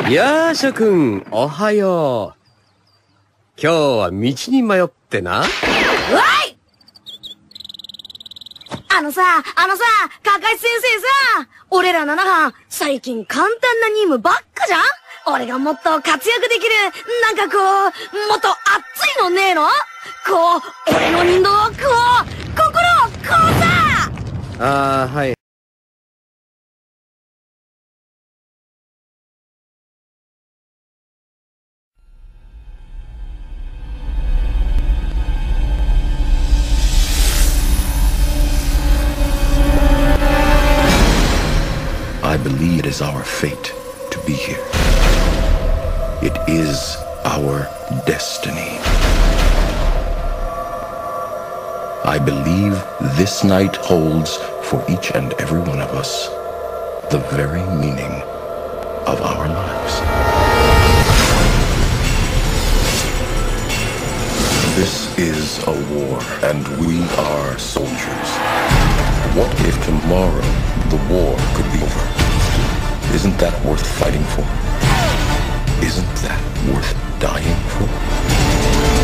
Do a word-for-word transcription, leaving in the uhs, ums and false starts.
やーしょくん、おはよう。今日は道に迷ってな。わい！ あのさ、あのさ、かかし先生さ、俺ら七班、最近簡単な任務ばっかじゃん？俺がもっと活躍できる、なんかこう、もっと熱いのねえの？こう、俺の人道をこう、心をこうさ！ あー、はい。 I believe it is our fate to be here. It is our destiny. I believe this night holds for each and every one of us the very meaning of our lives. This is a war, and we are soldiers. What if tomorrow the war could be over? Isn't that worth fighting for? Isn't that worth dying for?